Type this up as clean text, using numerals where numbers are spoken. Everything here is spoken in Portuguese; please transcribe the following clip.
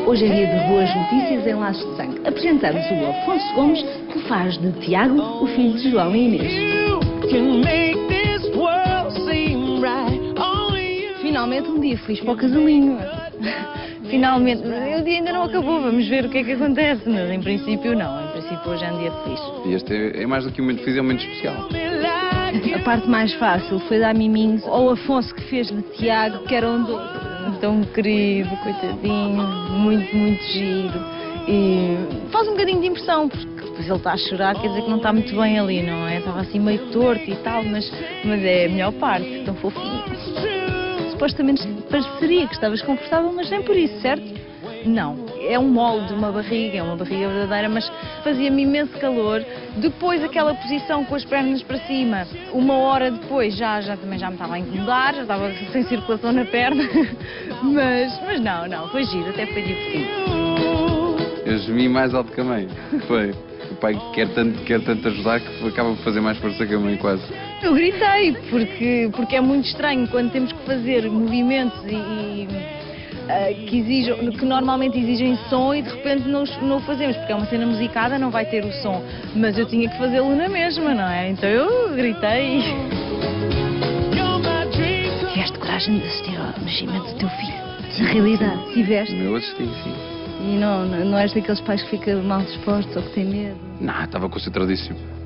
Hoje é dia de boas notícias em Laços de Sangue. Apresentamos o Afonso Gomes, que faz de Tiago o filho de João e Inês. Finalmente um dia feliz para o casalinho. Finalmente, o dia ainda não acabou, vamos ver o que é que acontece, mas em princípio não, em princípio hoje é um dia feliz. E este é mais do que um momento feliz, é um momento especial. A parte mais fácil foi dar miminhos ao Afonso, que fez de Tiago, que era um doido. Tão querido, coitadinho, muito giro. E faz um bocadinho de impressão, porque depois ele está a chorar, quer dizer que não está muito bem ali, não é? Estava assim meio torto e tal, mas é a melhor parte, tão fofinho. Supostamente pareceria que estavas confortável, mas nem por isso, certo? Não, é um molde, uma barriga, é uma barriga verdadeira, mas fazia-me imenso calor. Depois aquela posição com as pernas para cima, uma hora depois também já me estava a incomodar, já estava sem circulação na perna, mas não, foi giro, até foi divertido. Eu gemi mais alto que a mãe, foi. O pai quer tanto ajudar que acaba por fazer mais força que a mãe quase. Eu gritei, porque é muito estranho quando temos que fazer movimentos que normalmente exigem som e de repente não o fazemos, porque é uma cena musicada, não vai ter o som, mas eu tinha que fazê-lo na mesma, não é? Então eu gritei. Tiveste coragem de assistir ao nascimento do teu filho? Na realidade, tiveste? O meu assisti, sim. E não és daqueles pais que ficam mal dispostos ou que têm medo? Não, estava concentradíssimo.